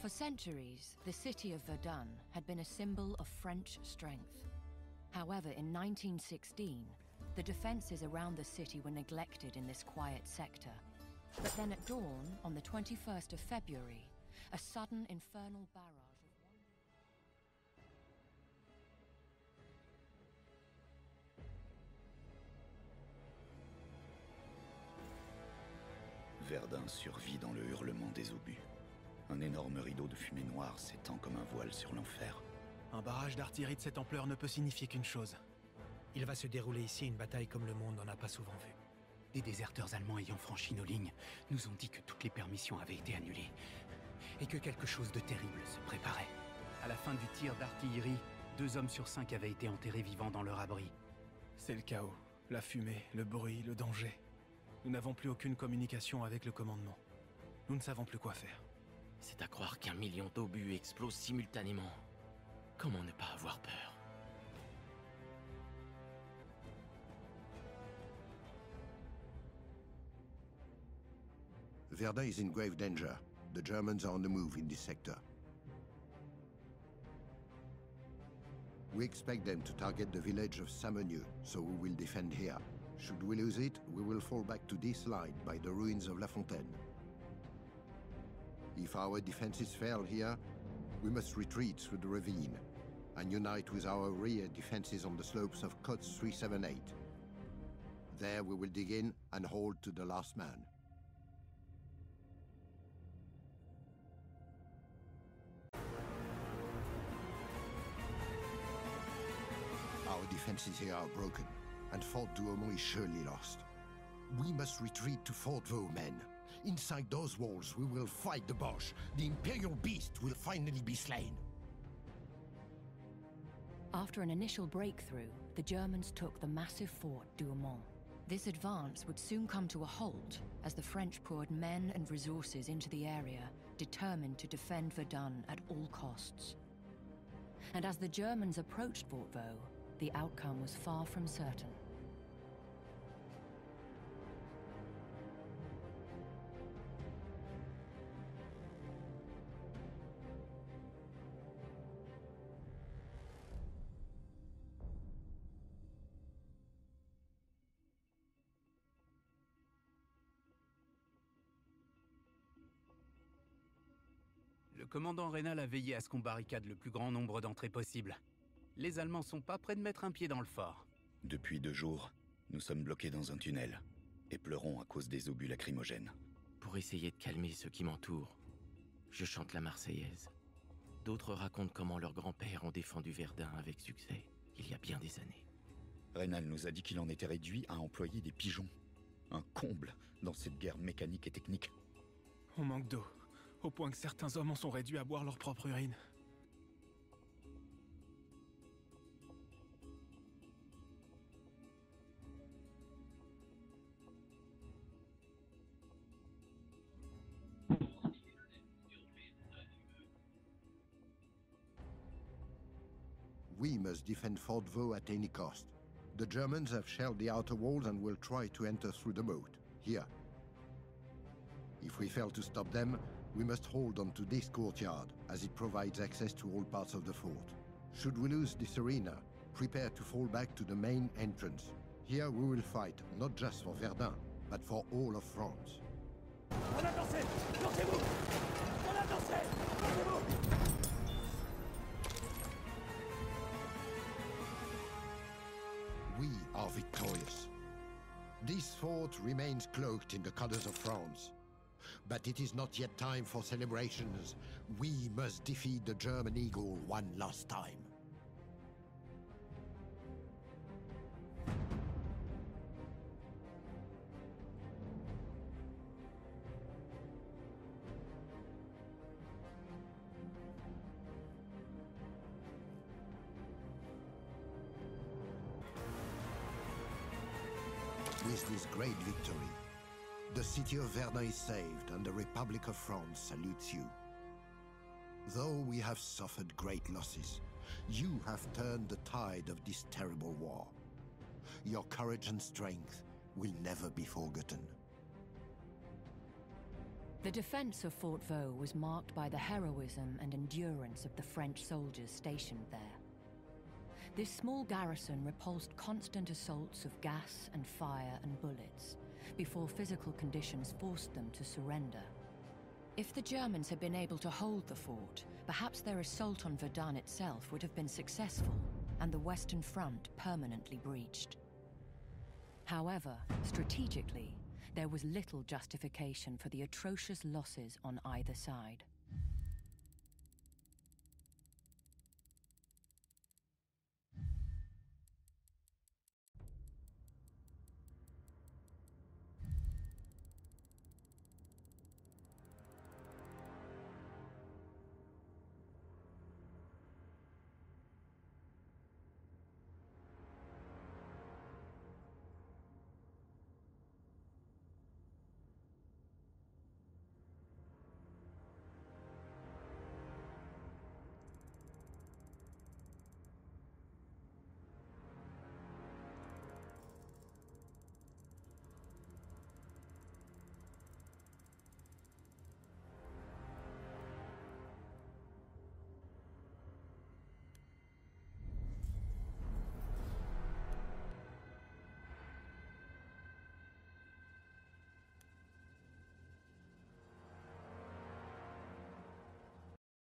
For centuries, the city of Verdun had been a symbol of French strength. However, in 1916, the defenses around the city were neglected in this quiet sector. But then at dawn, on the 21st of February, a sudden infernal barrage of Verdun survit dans le hurlement des obus. Un énorme rideau de fumée noire s'étend comme un voile sur l'enfer. Un barrage d'artillerie de cette ampleur ne peut signifier qu'une chose. Il va se dérouler ici une bataille comme le monde n'en a pas souvent vu. Des déserteurs allemands ayant franchi nos lignes nous ont dit que toutes les permissions avaient été annulées. Et que quelque chose de terrible se préparait. À la fin du tir d'artillerie, 2 hommes sur 5 avaient été enterrés vivants dans leur abri. C'est le chaos. La fumée, le bruit, le danger. Nous n'avons plus aucune communication avec le commandement. Nous ne savons plus quoi faire. C'est à croire qu'1 million d'obus explosent simultanément. Comment ne pas avoir peur? Verdun is in grave danger. The Germans are on the move in this sector. We expect them to target the village of Samonieu, so we will defend here. Should we lose it, we will fall back to this line by the ruins of La Fontaine. If our defenses fail here, we must retreat through the ravine and unite with our rear defenses on the slopes of Côtes 378. There we will dig in and hold to the last man. Our defenses here are broken, and Fort Douaumont is surely lost. We must retreat to Fort Vaux, men. Inside those walls, we will fight the Boche. The Imperial Beast will finally be slain. After an initial breakthrough, the Germans took the massive Fort Douaumont. This advance would soon come to a halt as the French poured men and resources into the area, determined to defend Verdun at all costs. And as the Germans approached Fort Vaux, the outcome was far from certain. Le commandant Reynal a veillé à ce qu'on barricade le plus grand nombre d'entrées possibles. Les Allemands sont pas près de mettre un pied dans le fort. Depuis 2 jours, nous sommes bloqués dans un tunnel et pleurons à cause des obus lacrymogènes. Pour essayer de calmer ceux qui m'entourent, je chante la Marseillaise. D'autres racontent comment leurs grands-pères ont défendu Verdun avec succès, il y a bien des années. Reynal nous a dit qu'il en était réduit à employer des pigeons. Un comble dans cette guerre mécanique et technique. On manque d'eau, au point que certains hommes en sont réduits à boire leur propre urine. We must defend Fort Vaux at any cost. The Germans have shelled the outer walls and will try to enter through the moat, here. If we fail to stop them, we must hold on to this courtyard, as it provides access to all parts of the fort. Should we lose this arena, prepare to fall back to the main entrance. Here we will fight, not just for Verdun, but for all of France. On a dansé! Lancez-vous! On a dansé! Lancez-vous! We are victorious. This fort remains cloaked in the colors of France. But it is not yet time for celebrations. We must defeat the German eagle one last time. With this great victory, the city of Verdun is saved and the Republic of France salutes you. Though we have suffered great losses, you have turned the tide of this terrible war. Your courage and strength will never be forgotten. The defense of Fort Vaux was marked by the heroism and endurance of the French soldiers stationed there. This small garrison repulsed constant assaults of gas and fire and bullets, before physical conditions forced them to surrender. If the Germans had been able to hold the fort, perhaps their assault on Verdun itself would have been successful, and the Western Front permanently breached. However, strategically, there was little justification for the atrocious losses on either side.